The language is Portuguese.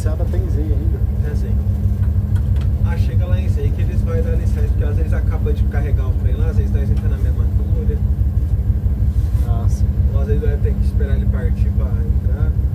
Enseada tem Zey ainda. É Zey. Ah, chega lá em Zey que eles vão dar licença, porque às vezes acaba de carregar o trem lá, às vezes nós entramos na mesma altura. Ah, sim. Ou às vezes vai ter que esperar ele partir pra entrar.